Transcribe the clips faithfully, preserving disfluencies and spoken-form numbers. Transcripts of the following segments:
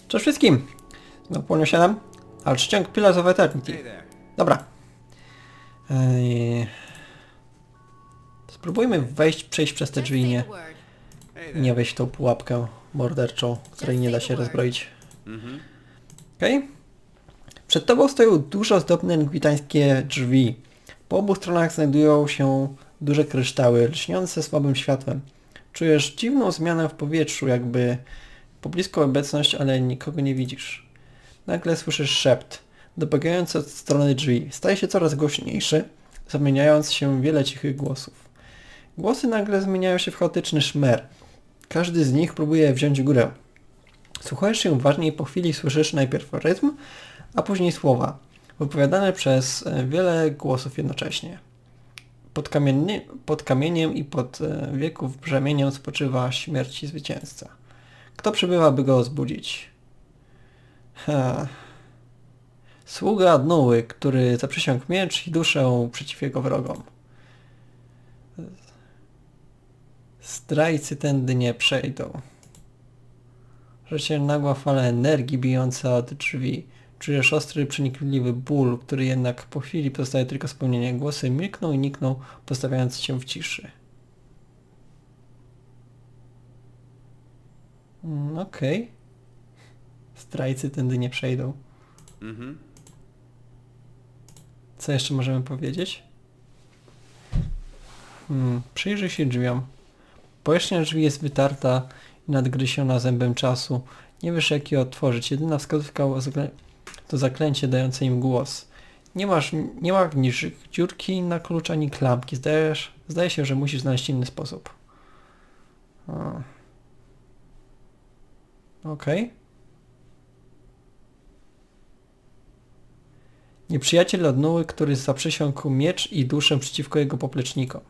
Cześć wszystkim! Znowu Płonio siedem, ale ściąg Pillars of Eternity. Dobra. Eee... Spróbujmy wejść, przejść przez te drzwi, nie, nie wejść w tą pułapkę morderczą, której nie da się rozbroić. Okej? Okay? Przed tobą stoją dużo ozdobne gwitańskie drzwi. Po obu stronach znajdują się duże kryształy, lśniące słabym światłem. Czujesz dziwną zmianę w powietrzu, jakby pobliską obecność, ale nikogo nie widzisz. Nagle słyszysz szept, dobiegający od strony drzwi. Staje się coraz głośniejszy, zamieniając się w wiele cichych głosów. Głosy nagle zmieniają się w chaotyczny szmer. Każdy z nich próbuje wziąć górę. Słuchajesz się uważnie i po chwili słyszysz najpierw rytm, a później słowa, wypowiadane przez wiele głosów jednocześnie. Pod, kamiennie, pod kamieniem i pod wieków brzemieniem spoczywa śmierci zwycięzca. Kto przybywa, by go zbudzić? Ha. Sługa Adnuły, który zaprzysiągł miecz i duszę przeciw jego wrogom. Zdrajcy tędy nie przejdą. Rzecie nagła fala energii bijąca od drzwi. Czujesz ostry, przenikliwy ból, który jednak po chwili pozostaje tylko spełnienie. Głosy milkną i nikną, postawiając cię w ciszy. Mm, Okej. Okay. Zdrajcy tędy nie przejdą. Mhm. Co jeszcze możemy powiedzieć? Hmm, przyjrzyj się drzwiom. Powierzchnia drzwi jest wytarta i nadgryziona zębem czasu. Nie wiesz, jak je otworzyć. Jedyna wskazówka to zaklęcie dające im głos. Nie masz, nie ma ani dziurki na klucz, ani klamki. Zdajesz, zdaje się, że musisz znaleźć inny sposób. Okej. Okay. Nieprzyjaciel Adnuły, który zaprzysiągł miecz i duszę przeciwko jego poplecznikom.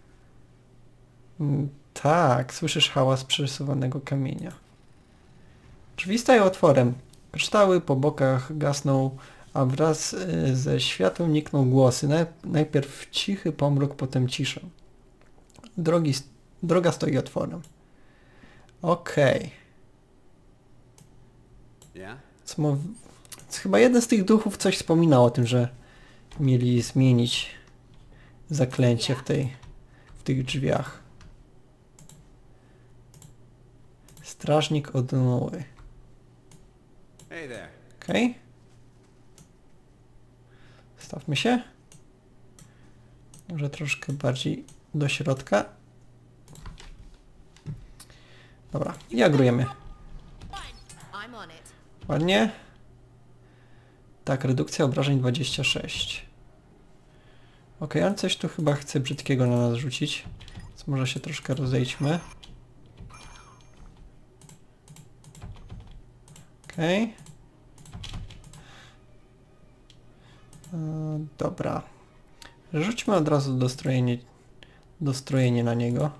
Tak, słyszysz hałas przesuwanego kamienia. Drzwi stają otworem. Kryształy po bokach gasną, a wraz ze światłem nikną głosy. Najpierw cichy pomruk, potem cisza. Drogi, droga stoi otworem. Okej. Okay. Chyba jeden z tych duchów coś wspominał o tym, że mieli zmienić zaklęcie w tej, w tych drzwiach. Strażnik Adnuły. Okej. Okay. Stawmy się. Może troszkę bardziej do środka. Dobra, i agrujemy. Ładnie. Tak, redukcja obrażeń dwadzieścia sześć. Ok, ale coś tu chyba chce brzydkiego na nas rzucić. Więc może się troszkę rozejdźmy. Okej. Okay. Dobra. Rzućmy od razu dostrojenie, dostrojenie na niego.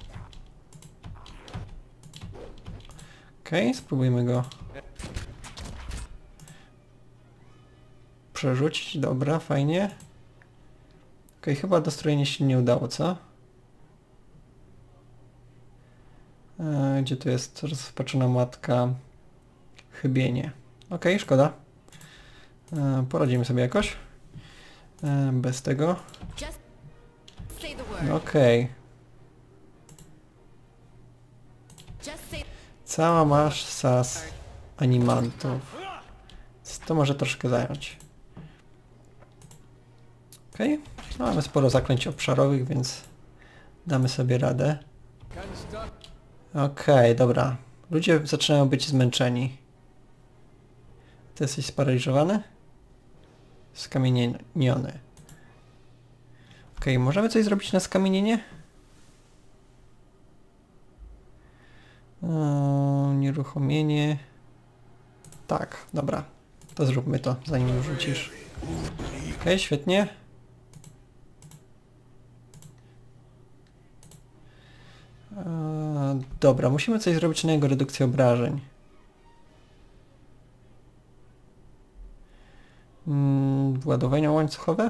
Okej, okay, spróbujmy go przerzucić. Dobra, fajnie. Okej, okay, chyba dostrojenie się nie udało, co? E, gdzie tu jest rozpaczona matka? Chybienie. Okej, okay, szkoda. E, poradzimy sobie jakoś. E, bez tego. Okej. Okay. Cała masa z animantów. To może troszkę zająć. Okej. Okay. No, mamy sporo zaklęć obszarowych, więc damy sobie radę. Okej, okay, dobra. Ludzie zaczynają być zmęczeni. Ty jesteś sparaliżowany? Skamieniony. Okej, okay, możemy coś zrobić na skamienienie? O, nieruchomienie. Tak, dobra. To zróbmy to, zanim rzucisz. Okej, okay, świetnie. Eee, dobra, musimy coś zrobić na jego redukcję obrażeń. Hmm, władowania łańcuchowe?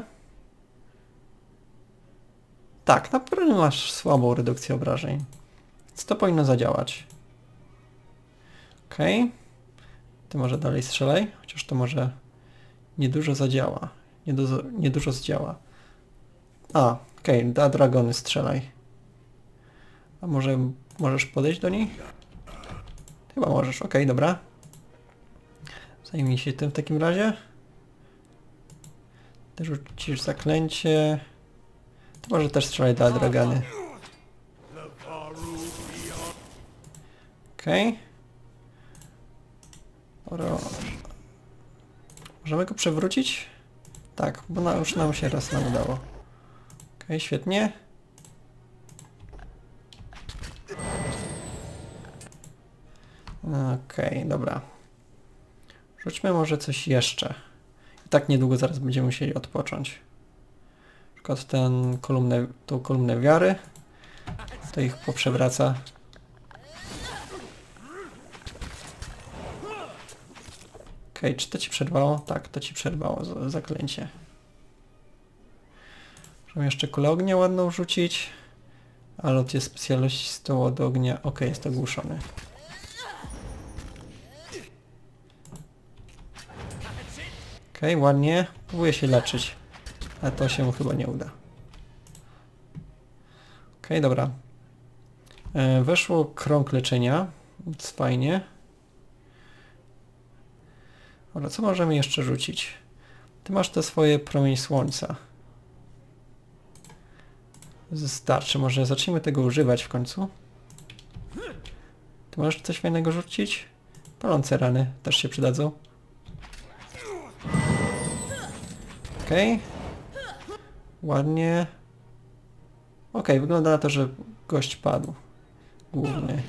Tak, naprawdę masz słabą redukcję obrażeń. Więc to powinno zadziałać. Okej. Okay. Ty może dalej strzelaj, chociaż to może niedużo zadziała. Niedużo, niedużo zdziała. A, okej, okay, da dragony strzelaj. A może możesz podejść do niej? Chyba możesz, okej, okay, dobra. Zajmij się tym w takim razie. Ty rzucisz zaklęcie. To może też strzelaj da dragony. Okej. Okay. Możemy go przewrócić? Tak, bo na, już nam się raz nam udało. Okej, okay, świetnie. Okej, okay, dobra. Rzućmy może coś jeszcze. I tak niedługo zaraz będziemy musieli odpocząć. Na przykład ten kolumnę, tą kolumnę wiary. To ich poprzewraca. Okej, okay, czy to ci przerwało? Tak, to ci przerwało zaklęcie. Możemy jeszcze kulę ognia ładną rzucić. Ale od jest specjalistą od ognia. Okej, okay, jest ogłuszony. Okej, okay, ładnie. Próbuję się leczyć. Ale to się mu chyba nie uda. Okej, okay, dobra. E, weszło krąg leczenia. Więc fajnie. Dobra, co możemy jeszcze rzucić? Ty masz te swoje promień słońca. Starczy, może zacznijmy tego używać w końcu. Ty możesz coś fajnego rzucić? Palące rany też się przydadzą. Okej. Okay. Ładnie. Okej, okay, wygląda na to, że gość padł. Główny.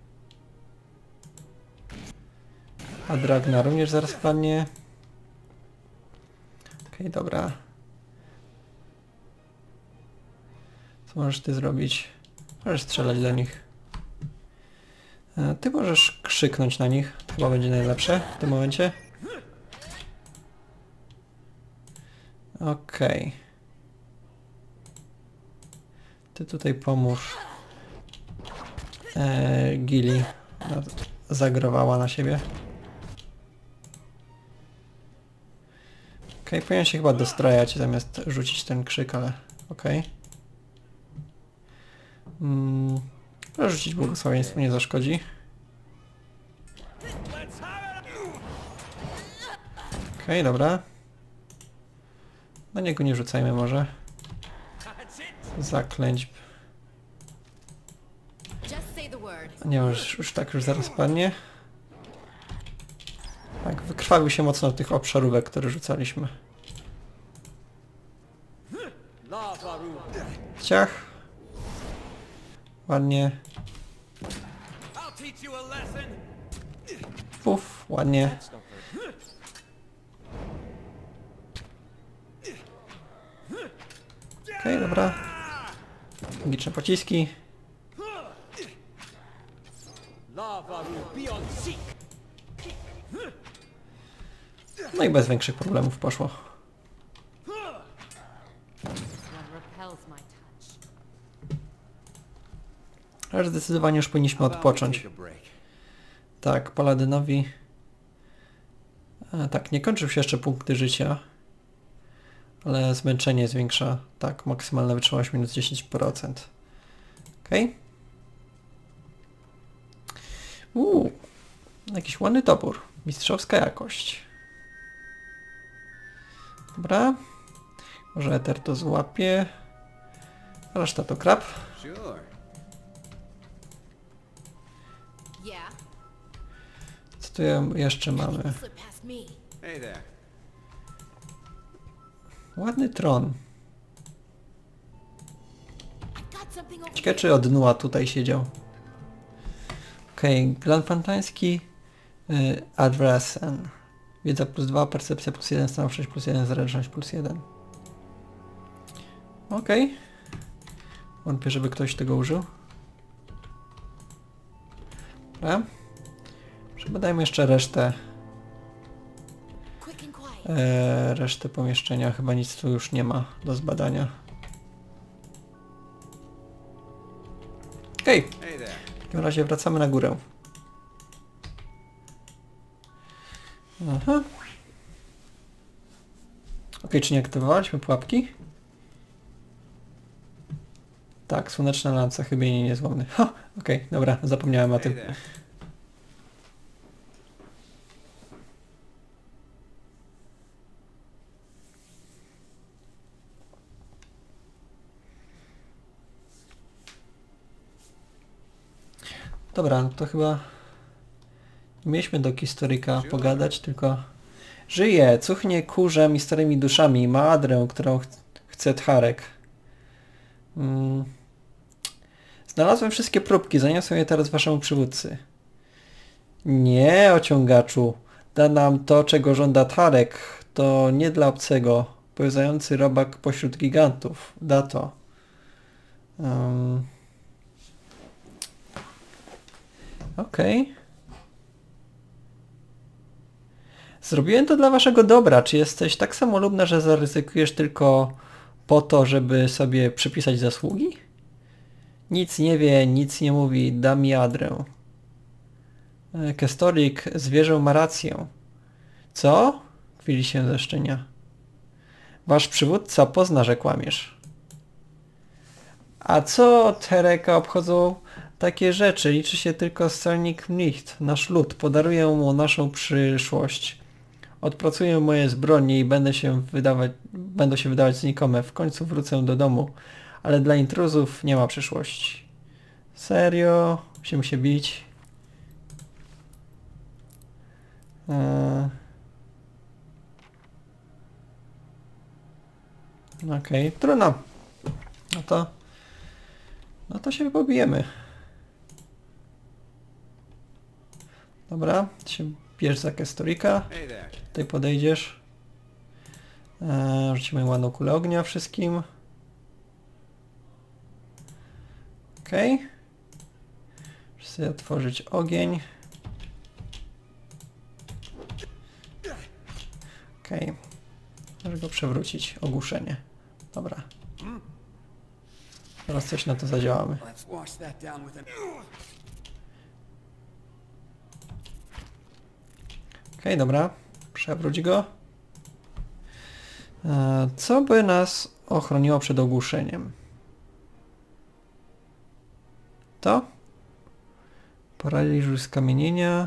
A Dragna również zaraz padnie. Okej, okay, dobra. Co możesz ty zrobić? Możesz strzelać do nich. Ty możesz krzyknąć na nich. To chyba będzie najlepsze w tym momencie. Okej. Okay. Ty tutaj pomóż eee, Gili. Zagrowała na siebie. Okej, okay, powinien się chyba dostrajać zamiast rzucić ten krzyk, ale okej. Okay. Hmm, rzucić błogosławieństwo nie zaszkodzi. Okej, okay, dobra. Na niego nie rzucajmy może. Zaklęć. Nie, już, już tak już zaraz padnie. Tak, wykrwawił się mocno tych obszarówek, które rzucaliśmy. Ciach. Ładnie. Puf, ładnie. Okej, okay, dobra. Magiczne pociski. No i bez większych problemów poszło. Ale zdecydowanie już powinniśmy odpocząć. Tak, Paladynowi... A, tak, nie kończył się jeszcze punkty życia. Ale zmęczenie zwiększa. Tak, maksymalna wytrzymałość minus dziesięć procent. Okej. Okay. Uuu, jakiś ładny topór. Mistrzowska jakość. Dobra. Może Eter to złapie. Reszta to krab. Co tu jeszcze mamy? Ładny tron. Ciekawe, czy od Nua tutaj siedział. Okej, okay. Glan Fantański. Yy, Adressen. Wiedza plus dwa, percepcja plus jeden, stanowczość plus jeden, zręczność plus jeden. Okej. Okay. Wątpię, żeby ktoś tego użył. Dobra. Przebadajmy jeszcze resztę. Eee, resztę pomieszczenia. Chyba nic tu już nie ma do zbadania. Okej. Okay. W takim razie wracamy na górę. Aha. Ok, czy nie aktywowaliśmy pułapki? Tak, słoneczna lanca, chybienie niezłomny. Ha, okej, okay, dobra, zapomniałem o tym. Dobra, no to chyba nie mieliśmy do historyka pogadać, tylko żyje, cuchnie kurzem i starymi duszami, ma adrę, którą ch chce Tharek. Hmm. Znalazłem wszystkie próbki, zaniosę je teraz waszemu przywódcy. Nie, ociągaczu. Da nam to, czego żąda Tharek. To nie dla obcego. Pełzający robak pośród gigantów. Da to. Um. Okej. Okay. Zrobiłem to dla waszego dobra. Czy jesteś tak samolubna, że zaryzykujesz tylko po to, żeby sobie przypisać zasługi? Nic nie wie, nic nie mówi. Da mi adrę. Kestorik, zwierzę ma rację. Co? Kwili się ze szczenia. Wasz przywódca pozna, że kłamiesz. A co Thareka obchodzą takie rzeczy? Liczy się tylko scalnik Mnicht, nasz lud. Podaruję mu naszą przyszłość. Odpracuję moje zbrodnie i będę się wydawać, będą się wydawać znikome. W końcu wrócę do domu. Ale dla intruzów nie ma przyszłości. Serio? Musimy się bić. Eee. Okej, okay, trudno. No to... No to się pobijemy. Dobra, się bierz za Kestorika. Tutaj podejdziesz. Eee, rzucimy ładną kulę ognia wszystkim. Okej. Okay. Muszę sobie otworzyć ogień. Okej. Okay. Może go przewrócić. Ogłuszenie. Dobra. Teraz coś na to zadziałamy. Okej, okay, dobra. Przewróć go. E, co by nas ochroniło przed ogłuszeniem? To? Paraliżuj skamienienia.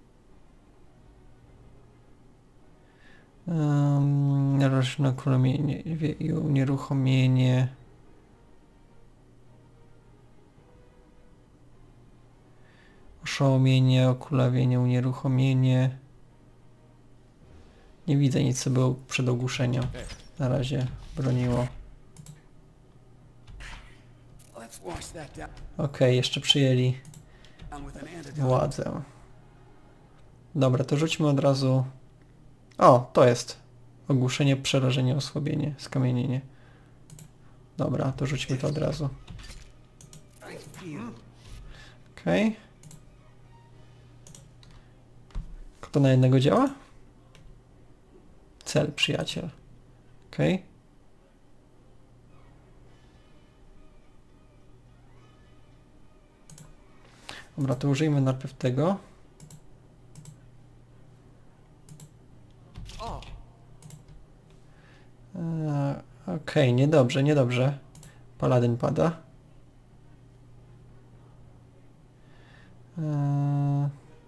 Um, Naroczne kulamienie i unieruchomienie. Oszołomienie, okulawienie, unieruchomienie. Nie widzę nic, co było przed ogłuszeniem. Na razie broniło. Okej, okay, jeszcze przyjęli władzę. Dobra, to rzućmy od razu... O, to jest. Ogłuszenie, przerażenie, osłabienie, skamienienie. Dobra, to rzućmy to od razu. Okej. Okay. Kto na jednego działa? Cel, przyjaciel. Okej. Okay. Dobra, to użyjmy najpierw tego. Eee, Okej, okay, niedobrze, niedobrze. Paladyn pada. Eee,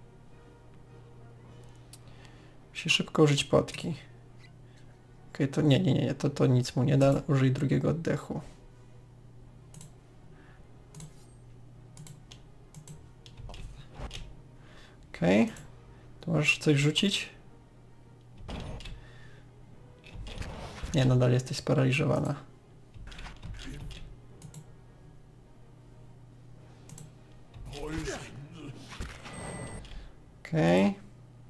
musi szybko użyć potki. Okej, okay, to nie, nie, nie, to, to nic mu nie da. Użyj drugiego oddechu. Okej, okay. To możesz coś rzucić? Nie, nadal jesteś sparaliżowana. Okej. Okay.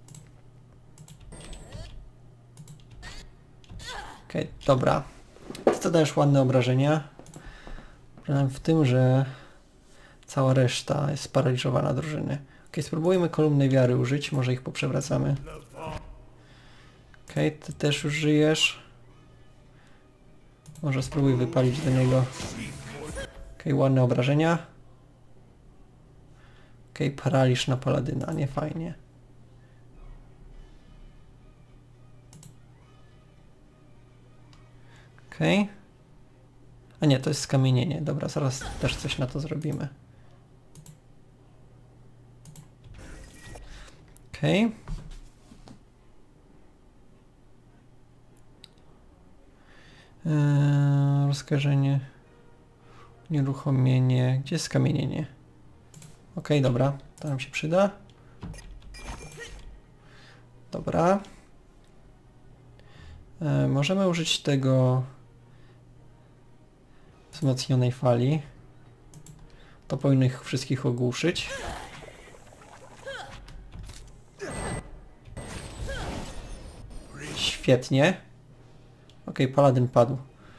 Okej, okay, dobra. Ty dajesz ładne obrażenia. Problem w tym, że cała reszta jest sparaliżowana drużyny. Ok, spróbujmy kolumny wiary użyć, może ich poprzewracamy. Ok, ty też już żyjesz. Może spróbuj wypalić do niego. Ok, ładne obrażenia. Ok, paraliż na paladyna, nie fajnie. Okej. Okay. A nie, to jest skamienienie. Dobra, zaraz też coś na to zrobimy. Okej. Okay. Eee, rozkażenie. Nieruchomienie. Gdzie jest skamienienie? Okej, okay, dobra. To nam się przyda. Dobra. Eee, możemy użyć tego wzmocnionej fali. To powinno ich wszystkich ogłuszyć. Świetnie. Okej, okay, paladyn padł.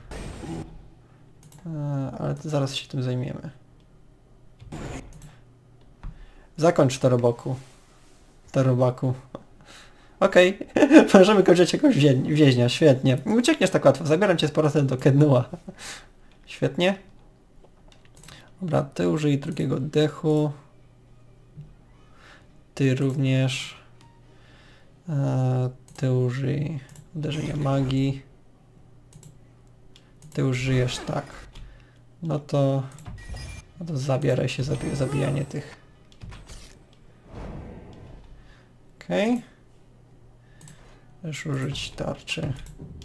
Eee, ale to zaraz się tym zajmiemy. Zakończ to roboku. To robaku. Okej, okay. Możemy kończyć jakąś wie więźnia, świetnie. Uciekniesz tak łatwo, zabieram cię z powrotem do Kednua. Świetnie. Dobra, ty użyj drugiego oddechu. Ty również. Eee, ty użyj uderzenia magii. Ty użyjesz tak. No to... No to zabieraj się za zabijanie tych. Okej. Okay. Też użyć tarczy.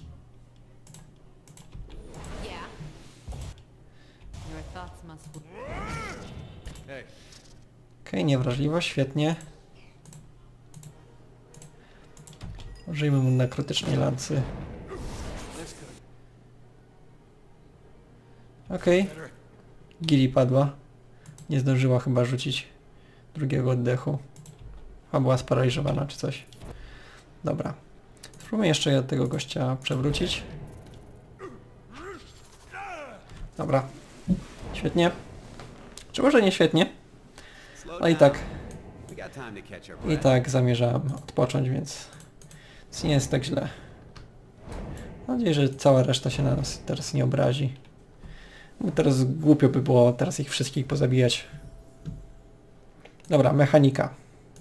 Okej, okay, niewrażliwość, świetnie. Użyjmy mu na krytycznej lancy. Okej. Okay. Gili padła. Nie zdążyła chyba rzucić drugiego oddechu. Chyba była sparaliżowana czy coś. Dobra. Spróbujmy jeszcze tego gościa przewrócić. Dobra. Świetnie. Czy może nie świetnie? No i tak. I tak zamierzałem odpocząć, więc, więc nie jest tak źle. Mam nadzieję, że cała reszta się na nas teraz nie obrazi. Bo teraz głupio by było teraz ich wszystkich pozabijać. Dobra, mechanika.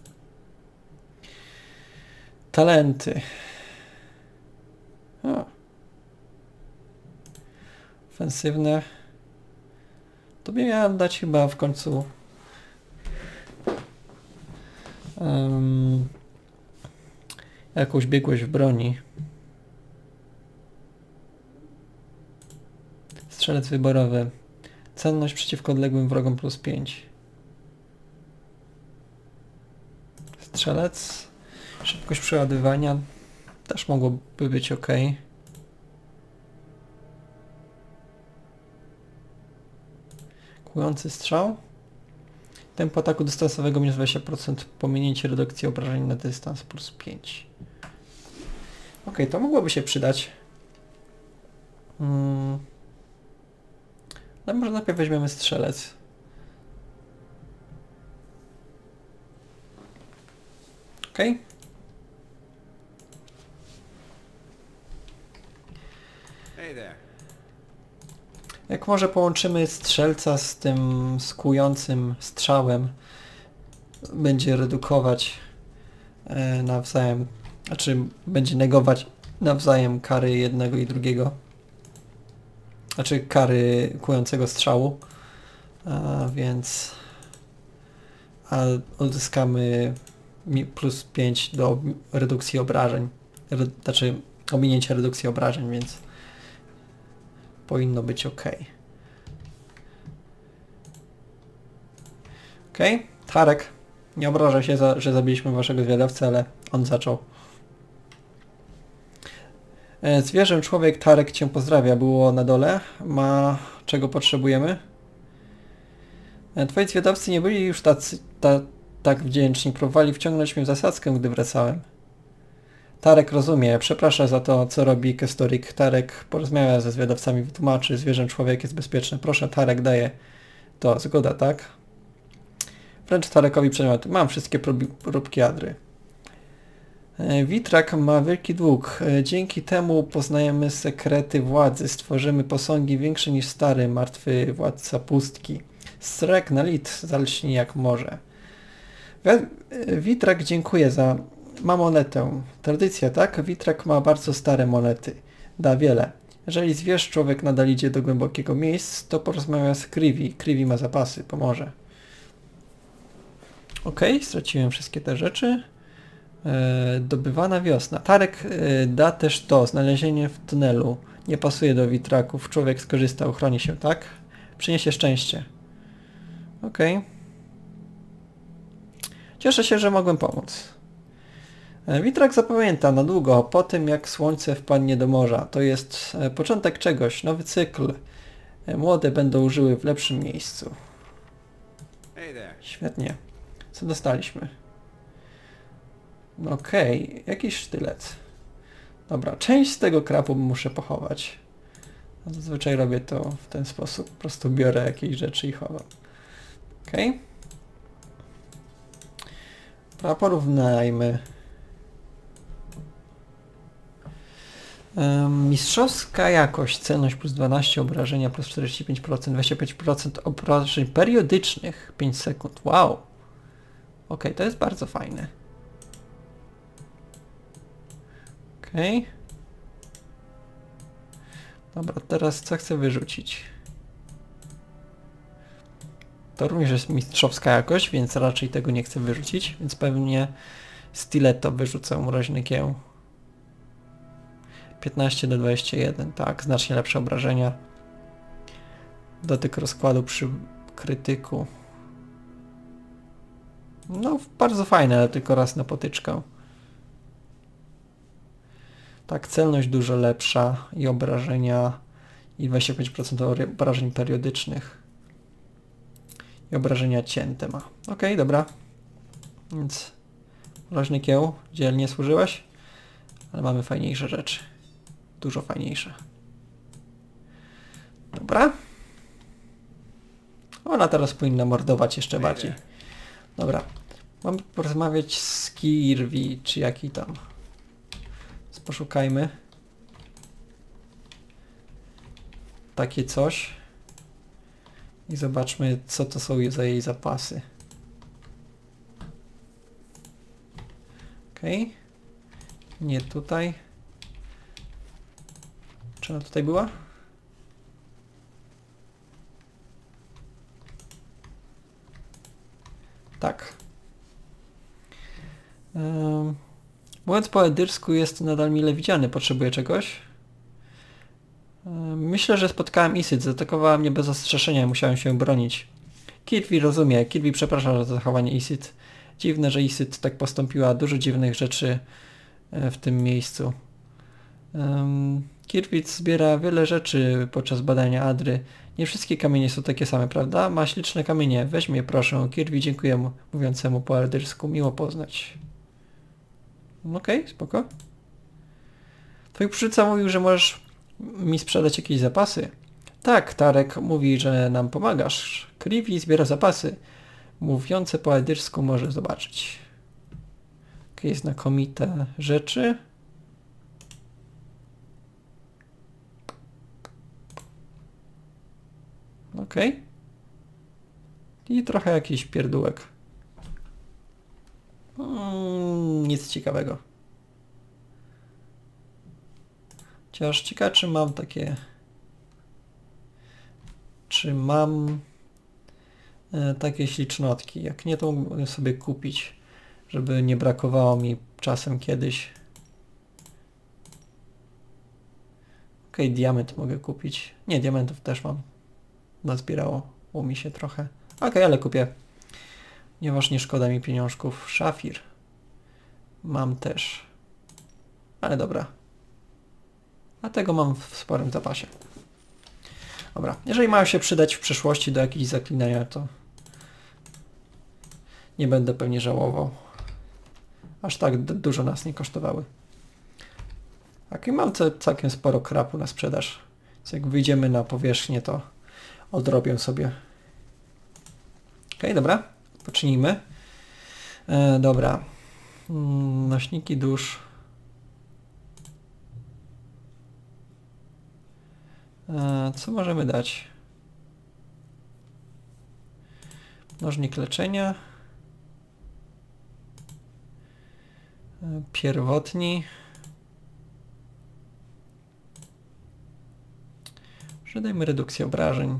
Talenty. O. Ofensywne. Tobie miałem dać chyba w końcu um, jakąś biegłość w broni. Strzelec wyborowy. Cenność przeciwko odległym wrogom plus pięć. Strzelec. Szybkość przeładowania. Też mogłoby być ok. Kłujący strzał. Tempo ataku dystansowego minus dwadzieścia procent. Pominięcie redukcji obrażeń na dystans plus pięć. Ok, to mogłoby się przydać. Hmm. No może najpierw weźmiemy strzelec. Ok. Jak może połączymy strzelca z tym skującym strzałem, będzie redukować e, nawzajem, znaczy będzie negować nawzajem kary jednego i drugiego. Znaczy kary kłującego strzału, a więc a odzyskamy plus pięć do redukcji obrażeń, Re, znaczy ominięcia redukcji obrażeń, więc powinno być ok. Ok, Tarek, nie obrażaj się, za, że zabiliśmy waszego zwiadowcę, ale on zaczął. Zwierzę, człowiek, Tarek cię pozdrawia. Było na dole. Ma... czego potrzebujemy? Twoi zwiadowcy nie byli już tacy, ta, tak wdzięczni. Próbowali wciągnąć mnie w zasadzkę, gdy wracałem. Tarek rozumie. Przepraszam za to, co robi Kestorik. Tarek porozmawia ze zwiadowcami, wytłumaczy. Zwierzę, człowiek jest bezpieczny. Proszę, Tarek daje to. Zgoda, tak? Wręcz Tarekowi przedmiot. Mam wszystkie próbki Adry. Witrak ma wielki dług. Dzięki temu poznajemy sekrety władzy. Stworzymy posągi większe niż stary, martwy władca pustki. Strek na lit zalśni jak może. Witrak dziękuję za... Ma monetę. Tradycja, tak? Witrak ma bardzo stare monety. Da wiele. Jeżeli zwierz człowiek nadal idzie do głębokiego miejsc, to porozmawia z Krivi. Krivi ma zapasy, pomoże. Ok, straciłem wszystkie te rzeczy. E, dobywana wiosna. Tarek e, da też to, znalezienie w tunelu. Nie pasuje do witraków. Człowiek skorzysta, uchroni się, tak? Przyniesie szczęście. Ok. Cieszę się, że mogłem pomóc. E, witrak zapamięta na długo po tym, jak słońce wpadnie do morza. To jest e, początek czegoś, nowy cykl. E, młode będą żyły w lepszym miejscu. Świetnie. Co dostaliśmy? Okej, okay. Jakiś sztylet. Dobra, część z tego krapu muszę pochować. Zazwyczaj robię to w ten sposób. Po prostu biorę jakieś rzeczy i chowam. Okej. Okay. Dobra, porównajmy. Um, mistrzowska jakość, celność plus dwanaście, obrażenia plus czterdzieści pięć procent, dwadzieścia pięć procent obrażeń periodycznych, pięć sekund. Wow. Okej, okay, to jest bardzo fajne. Okej. Okay. Dobra, teraz co chcę wyrzucić? To również jest mistrzowska jakość, więc raczej tego nie chcę wyrzucić, więc pewnie stiletto wyrzucę, mroźny kieł. piętnaście do dwudziestu jeden, tak, znacznie lepsze obrażenia. Dotyk rozkładu przy krytyku. No, bardzo fajne, ale tylko raz na potyczkę. Tak, celność dużo lepsza i obrażenia i dwadzieścia pięć procent obrażeń periodycznych. I obrażenia cięte ma. Okej, okay, dobra. Więc mroźny kieł, dzielnie służyłeś, ale mamy fajniejsze rzeczy. Dużo fajniejsze. Dobra. Ona teraz powinna mordować jeszcze bardziej. Dobra. Mam porozmawiać z Kirvi, czy jaki tam. Poszukajmy. Takie coś. I zobaczmy, co to są za jej zapasy. Okej. Okay. Nie tutaj. Czy ona tutaj była? Tak. Um. Mówiąc po edyrsku, jest nadal mile widziany. Potrzebuje czegoś? Myślę, że spotkałem Isyt. Zaatakowała mnie bez ostrzeżenia i musiałem się bronić. Kirvi rozumie. Kirvi przeprasza za zachowanie Isyt. Dziwne, że Isyt tak postąpiła. Dużo dziwnych rzeczy w tym miejscu. Um, Kirwit zbiera wiele rzeczy podczas badania Adry. Nie wszystkie kamienie są takie same, prawda? Ma śliczne kamienie. Weź je, proszę. Kirvi dziękuję mu, mówiącemu po edyrsku. Miło poznać. Okej, okay, spoko. Twój przywódca mówił, że możesz mi sprzedać jakieś zapasy. Tak, Tarek mówi, że nam pomagasz. Krivi zbiera zapasy. Mówiące po edyrsku może zobaczyć. Okej, okay, znakomite rzeczy. Okej. Okay. I trochę jakiś pierdółek. Hmm, nic ciekawego. Chociaż ciekawe, czy mam takie... Czy mam e, takie ślicznotki. Jak nie, to mógłbym sobie kupić, żeby nie brakowało mi czasem kiedyś. Okej, okay, diament mogę kupić. Nie, diamentów też mam. Nazbierało mi się trochę. Okej, okay, ale kupię. Ponieważ nie szkoda mi pieniążków. Szafir. Mam też. Ale dobra. A tego mam w sporym zapasie. Dobra. Jeżeli mają się przydać w przyszłości do jakichś zaklinania, to nie będę pewnie żałował. Aż tak dużo nas nie kosztowały. Tak, i mam całkiem sporo krapu na sprzedaż. Więc jak wyjdziemy na powierzchnię, to odrobię sobie. Okej, okay, dobra. Poczynimy. E, dobra. Mm, nośniki dusz. E, co możemy dać? Nożnik leczenia. E, pierwotni. Może dajmy redukcję obrażeń.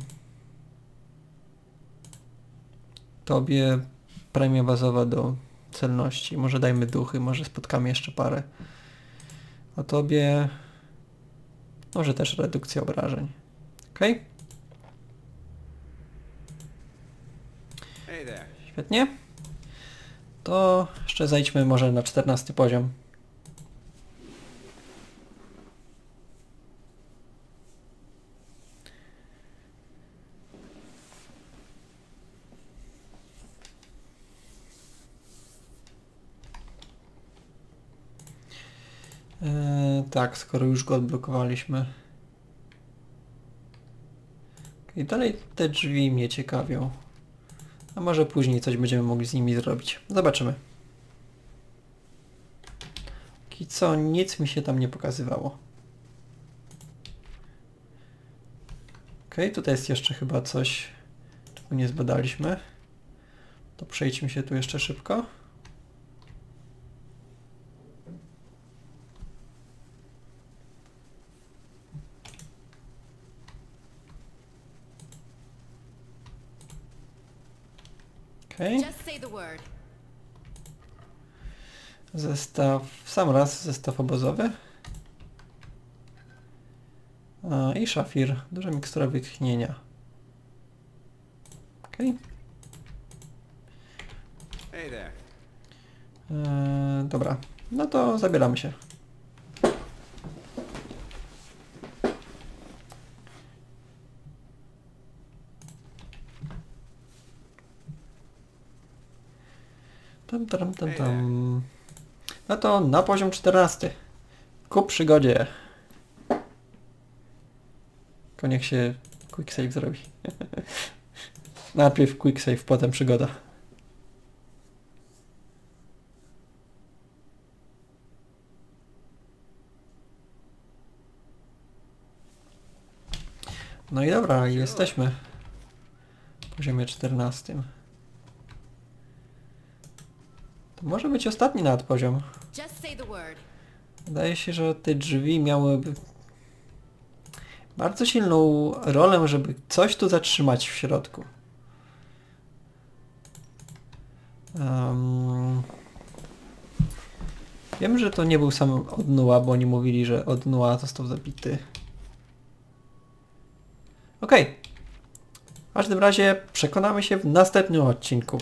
Tobie premia bazowa do celności. Może dajmy duchy, może spotkamy jeszcze parę. A tobie może też redukcja obrażeń. Ok? Świetnie. To jeszcze zejdźmy może na czternasty poziom. Eee, tak, skoro już go odblokowaliśmy. I dalej te drzwi mnie ciekawią. A może później coś będziemy mogli z nimi zrobić. Zobaczymy. Póki co nic mi się tam nie pokazywało. Ok, tutaj jest jeszcze chyba coś, czego nie zbadaliśmy. To przejdźmy się tu jeszcze szybko. Okay. Zestaw, w sam raz zestaw obozowy. A, i szafir, duża mikstura wytchnienia. Okej. Okay. Eee, dobra, no to zabieramy się. Tam, tam, tam, tam. No to na poziom czternasty. Ku przygodzie. Tylko niech się quick save zrobi. Najpierw quick save, potem przygoda. No i dobra, jesteśmy. W poziomie czternastym. To może być ostatni nadpoziom. Wydaje się, że te drzwi miałyby bardzo silną rolę, żeby coś tu zatrzymać w środku. Um, wiem, że to nie był sam Odnua, bo oni mówili, że Odnua został zabity. Okej. Okay. W każdym razie przekonamy się w następnym odcinku.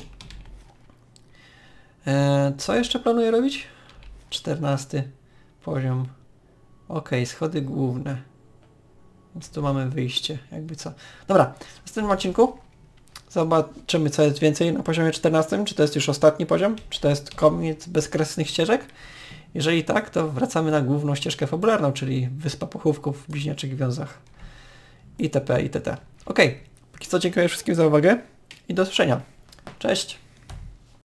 Eee, co jeszcze planuję robić? czternasty poziom. Ok, schody główne. Więc tu mamy wyjście, jakby co. Dobra, w następnym odcinku zobaczymy, co jest więcej na poziomie czternastym. Czy to jest już ostatni poziom? Czy to jest koniec bezkresnych ścieżek? Jeżeli tak, to wracamy na główną ścieżkę fabularną, czyli Wyspa Pochówków w Bliźniaczych Wiązach. itp. itd. Ok, póki co dziękuję wszystkim za uwagę i do usłyszenia. Cześć!